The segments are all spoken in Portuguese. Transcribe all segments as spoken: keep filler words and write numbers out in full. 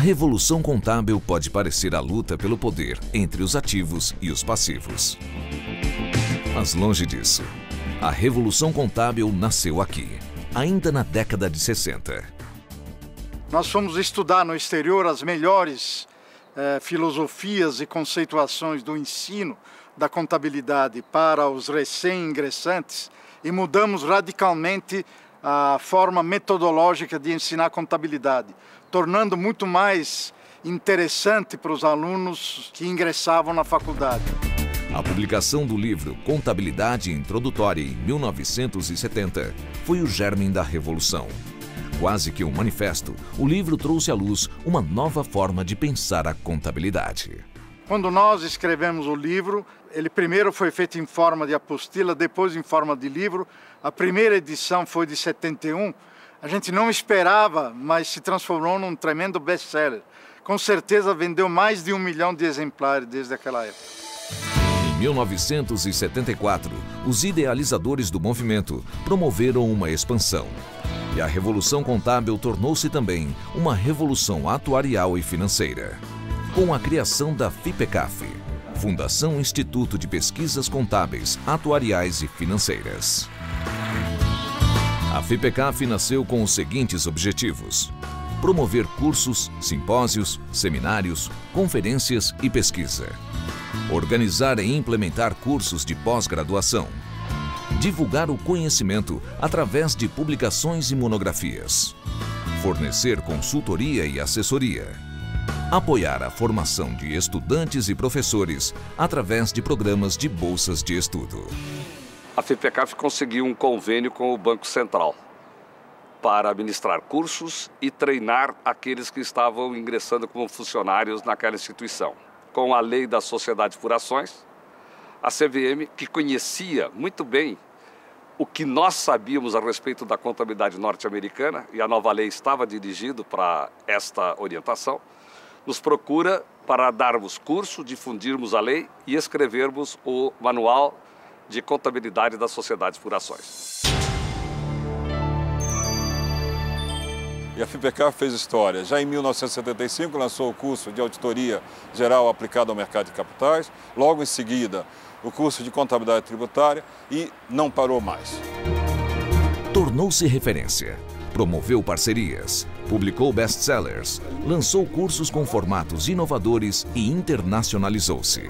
revolução contábil pode parecer a luta pelo poder entre os ativos e os passivos. Mas longe disso, a revolução contábil nasceu aqui, ainda na década de sessenta. Nós fomos estudar no exterior as melhores eh, filosofias e conceituações do ensino da contabilidade para os recém-ingressantes e mudamos radicalmente a forma metodológica de ensinar contabilidade, tornando muito mais interessante para os alunos que ingressavam na faculdade. A publicação do livro Contabilidade Introdutória em mil novecentos e setenta foi o germe da revolução. Quase que um manifesto, o livro trouxe à luz uma nova forma de pensar a contabilidade. Quando nós escrevemos o livro, ele primeiro foi feito em forma de apostila, depois em forma de livro. A primeira edição foi de setenta e um. A gente não esperava, mas se transformou num tremendo best-seller. Com certeza vendeu mais de um milhão de exemplares desde aquela época. Em mil novecentos e setenta e quatro, os idealizadores do movimento promoveram uma expansão. E a revolução contábil tornou-se também uma revolução atuarial e financeira, com a criação da FIPECAF, Fundação Instituto de Pesquisas Contábeis, Atuariais e Financeiras. A FIPECAF nasceu com os seguintes objetivos: promover cursos, simpósios, seminários, conferências e pesquisa. Organizar e implementar cursos de pós-graduação. Divulgar o conhecimento através de publicações e monografias. Fornecer consultoria e assessoria. Apoiar a formação de estudantes e professores através de programas de bolsas de estudo. A FIPECAF conseguiu um convênio com o Banco Central para administrar cursos e treinar aqueles que estavam ingressando como funcionários naquela instituição. Com a lei das sociedades por ações, a C V M, que conhecia muito bem o que nós sabíamos a respeito da contabilidade norte-americana, e a nova lei estava dirigida para esta orientação, nos procura para darmos curso, difundirmos a lei e escrevermos o Manual de Contabilidade das Sociedades por Ações. E a FIPECAF fez história. Já em mil novecentos e setenta e cinco lançou o curso de Auditoria Geral aplicado ao mercado de capitais, logo em seguida o curso de Contabilidade Tributária e não parou mais. Tornou-se referência, promoveu parcerias, publicou best-sellers, lançou cursos com formatos inovadores e internacionalizou-se.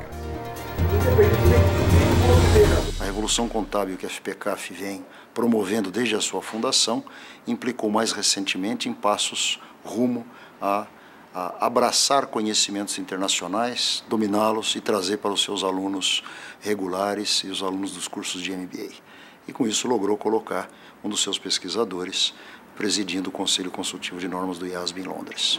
A revolução contábil que a FIPECAF vem promovendo desde a sua fundação implicou mais recentemente em passos rumo a, a abraçar conhecimentos internacionais, dominá-los e trazer para os seus alunos regulares e os alunos dos cursos de M B A. E com isso logrou colocar um dos seus pesquisadores presidindo o Conselho Consultivo de Normas do I A S B em Londres.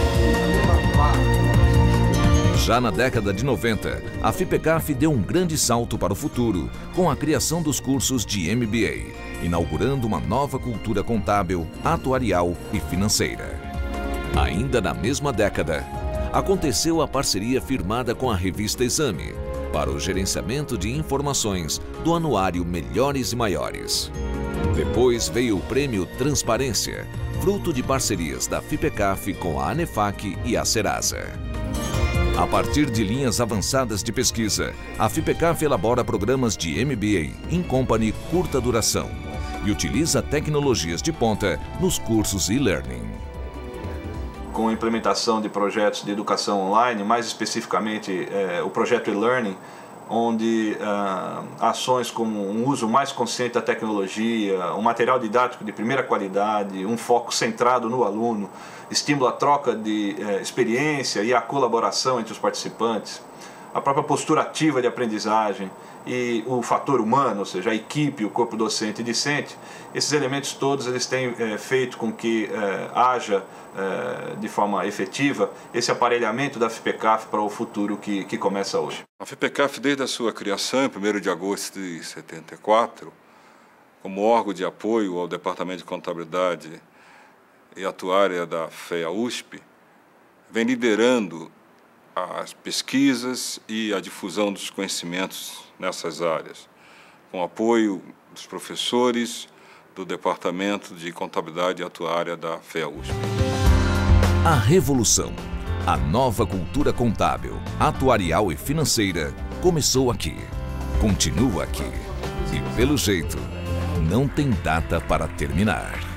Já na década de noventa, a FIPECAF deu um grande salto para o futuro com a criação dos cursos de M B A, inaugurando uma nova cultura contábil, atuarial e financeira. Ainda na mesma década, aconteceu a parceria firmada com a revista Exame para o gerenciamento de informações do anuário Melhores e Maiores. Depois veio o Prêmio Transparência, fruto de parcerias da FIPECAF com a ANEFAC e a Serasa. A partir de linhas avançadas de pesquisa, a FIPECAF elabora programas de M B A in company curta duração e utiliza tecnologias de ponta nos cursos e-learning. Com a implementação de projetos de educação online, mais especificamente eh, o projeto e-learning, onde ah, ações como um uso mais consciente da tecnologia, um material didático de primeira qualidade, um foco centrado no aluno, estímulo à troca de eh, experiência e à colaboração entre os participantes, a própria postura ativa de aprendizagem e o fator humano, ou seja, a equipe, o corpo docente e discente, esses elementos todos eles têm eh, feito com que eh, haja eh, de forma efetiva esse aparelhamento da FIPECAF para o futuro que, que começa hoje. A FIPECAF, desde a sua criação, em primeiro de agosto de setenta e quatro, como órgão de apoio ao Departamento de Contabilidade e Atuária da FEA U S P, vem liderando as pesquisas e a difusão dos conhecimentos nessas áreas, com apoio dos professores do Departamento de Contabilidade e Atuária da FEA U S P. A revolução, a nova cultura contábil, atuarial e financeira começou aqui, continua aqui e, pelo jeito, não tem data para terminar.